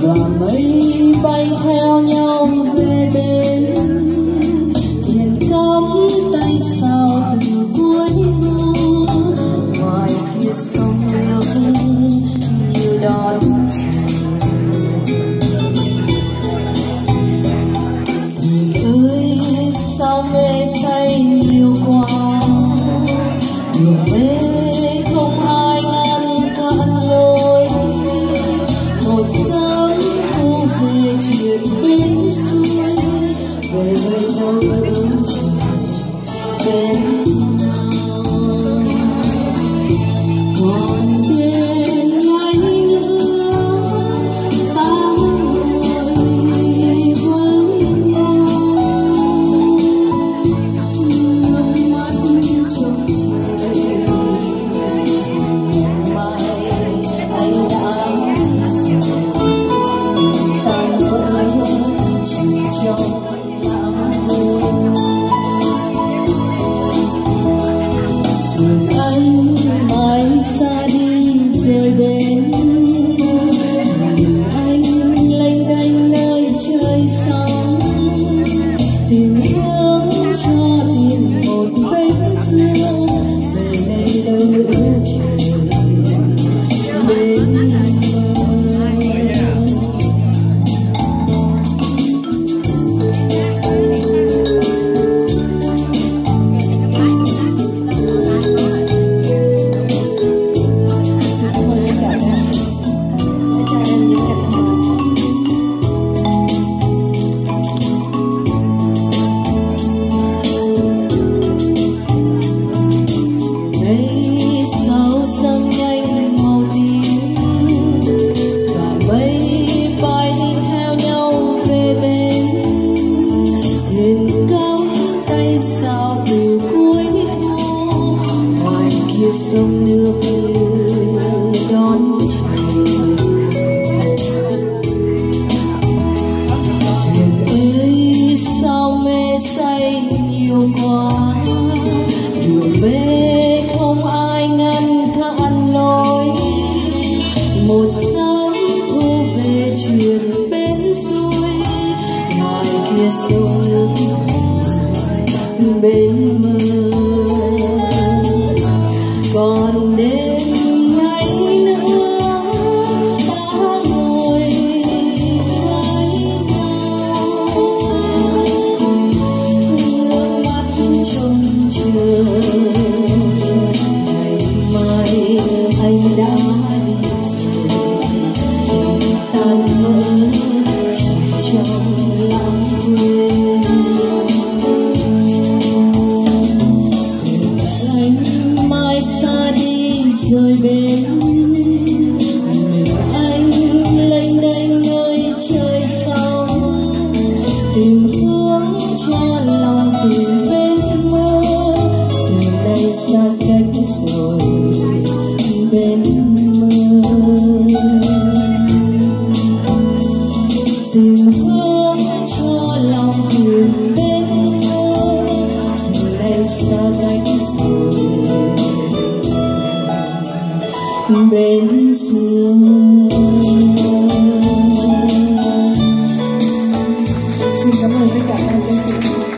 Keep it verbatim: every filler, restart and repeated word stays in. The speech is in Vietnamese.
và mây bay theo nhau về bên thuyền cắm tay sao từ cuối thu ngoài kia sông nước như đón thuyền ơi sao mê say nhiều quá nhiều mê không ai ngăn cản lối một sớm thu về chuyện bên xuôi về nơi đâu ơn bên nào còn bên anh nữa ta ngồi với nhau nước mắt trong trời mai anh đã tan vỡ chỉ trong lãng quên rồi anh mãi xa đi rời bên anh lênh đênh nơi trời sóng tìm hướng cho tìm một bến xưa về đây đâu nữa trời bên sông nước đón thuyền ơi sao mê say nhiều quá nhiều mê không ai ngăn cản lối một sớm thu về chuyện bên xuôi ngoài kia sông nước bên mơ còn đêm ngày nữa ta ngồi với nhau nước mắt trông chờ ngày mai anh đã đi rồi tan vỡ chỉ trong lãng quên anh mai xa đi rời bên mình anh lênh đênh nơi trời sóng tìm hướng cho lòng tìm bên mơ từ đây xa cách rồi bên mơ tìm hướng cho lòng tìm bên mơ từ đây xa cách rồi bên xưa.